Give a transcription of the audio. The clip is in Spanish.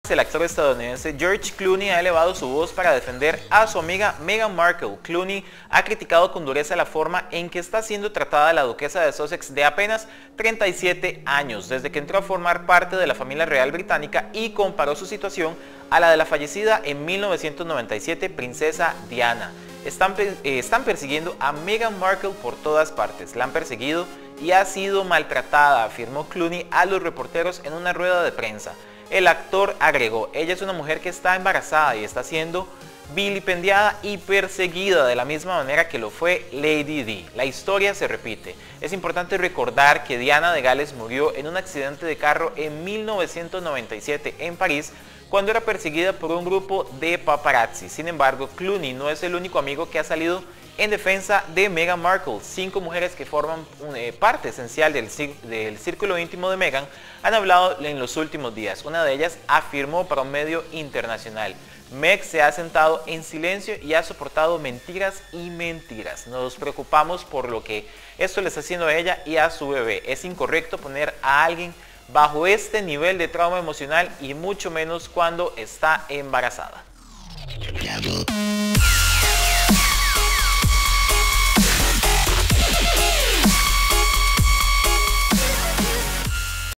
El actor estadounidense George Clooney ha elevado su voz para defender a su amiga Meghan Markle. Clooney ha criticado con dureza la forma en que está siendo tratada la duquesa de Sussex de apenas 37 años, desde que entró a formar parte de la familia real británica, y comparó su situación a la de la fallecida en 1997 princesa Diana. Están persiguiendo a Meghan Markle por todas partes. La han perseguido y ha sido maltratada, afirmó Clooney a los reporteros en una rueda de prensa. El actor agregó: ella es una mujer que está embarazada y está siendo vilipendiada y perseguida de la misma manera que lo fue Lady Di. La historia se repite. Es importante recordar que Diana de Gales murió en un accidente de carro en 1997 en París, cuando era perseguida por un grupo de paparazzi. Sin embargo, Clooney no es el único amigo que ha salido en defensa de Meghan Markle. 5 mujeres que forman parte esencial del círculo íntimo de Meghan han hablado en los últimos días. Una de ellas afirmó para un medio internacional: Meg se ha sentado en silencio y ha soportado mentiras y mentiras. Nos preocupamos por lo que esto le está haciendo a ella y a su bebé. Es incorrecto poner a alguien bajo este nivel de trauma emocional, y mucho menos cuando está embarazada.